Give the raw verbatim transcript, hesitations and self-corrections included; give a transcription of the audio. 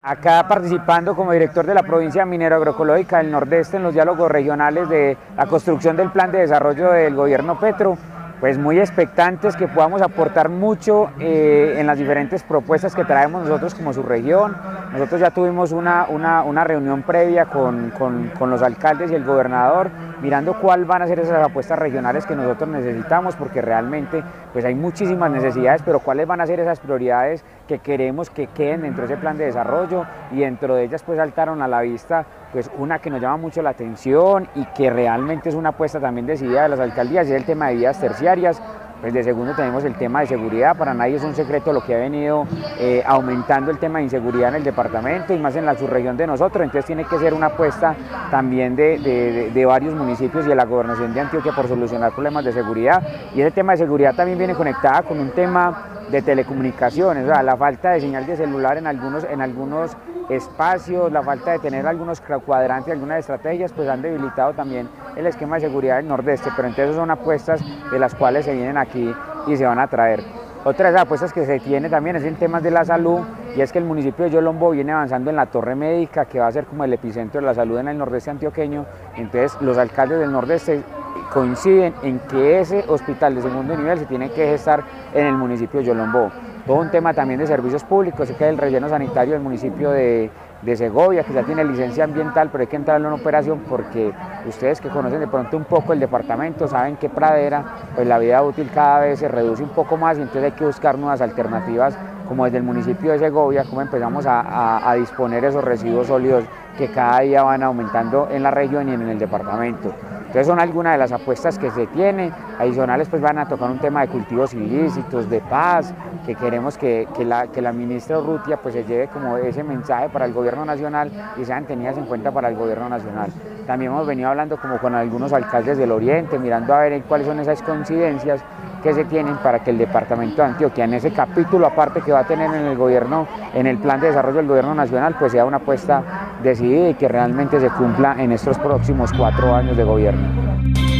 Acá participando como director de la provincia minero agroecológica del Nordeste en los diálogos regionales de la construcción del plan de desarrollo del gobierno Petro, pues muy expectantes que podamos aportar mucho eh, en las diferentes propuestas que traemos nosotros como su región. Nosotros ya tuvimos una, una, una reunión previa con, con, con los alcaldes y el gobernador, mirando cuáles van a ser esas apuestas regionales que nosotros necesitamos, porque realmente pues hay muchísimas necesidades, pero cuáles van a ser esas prioridades que queremos que queden dentro de ese plan de desarrollo, y dentro de ellas pues saltaron a la vista pues una que nos llama mucho la atención y que realmente es una apuesta también decidida de las alcaldías, y es el tema de vías terciarias. Pues de segundo tenemos el tema de seguridad. Para nadie es un secreto lo que ha venido eh, aumentando el tema de inseguridad en el departamento y más en la subregión de nosotros, entonces tiene que ser una apuesta también de, de, de, de varios municipios y de la gobernación de Antioquia por solucionar problemas de seguridad, y ese tema de seguridad también viene conectada con un tema de telecomunicaciones, o sea, la falta de señal de celular en algunos, en algunos espacios, la falta de tener algunos cuadrantes, algunas estrategias, pues han debilitado también el esquema de seguridad del Nordeste, pero entonces son apuestas de las cuales se vienen aquí y se van a traer. Otra de las apuestas que se tiene también es en temas de la salud, y es que el municipio de Yolombo viene avanzando en la torre médica, que va a ser como el epicentro de la salud en el Nordeste antioqueño. Entonces los alcaldes del Nordeste coinciden en que ese hospital de segundo nivel se tiene que gestar en el municipio de Yolombo. Todo un tema también de servicios públicos, que es el relleno sanitario del municipio de, de Segovia, que ya tiene licencia ambiental, pero hay que entrarlo en operación porque ustedes que conocen de pronto un poco el departamento saben que Pradera, pues la vida útil cada vez se reduce un poco más, y entonces hay que buscar nuevas alternativas, como desde el municipio de Segovia, cómo empezamos a, a, a disponer esos residuos sólidos que cada día van aumentando en la región y en el departamento. Entonces son algunas de las apuestas que se tienen. Adicionales pues van a tocar un tema de cultivos ilícitos, de paz, que queremos que, que, la, que la ministra Urrutia pues se lleve como ese mensaje para el gobierno nacional y sean tenidas en cuenta para el gobierno nacional. También hemos venido hablando como con algunos alcaldes del oriente, mirando a ver cuáles son esas coincidencias que se tienen para que el departamento de Antioquia, en ese capítulo aparte que va a tener en el gobierno, en el plan de desarrollo del gobierno nacional, pues sea una apuesta decidida y que realmente se cumpla en estos próximos cuatro años de gobierno.